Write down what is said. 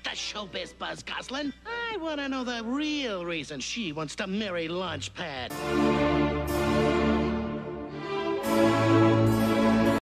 the showbiz buzz, Goslin. I want to know the real reason she wants to marry Launchpad.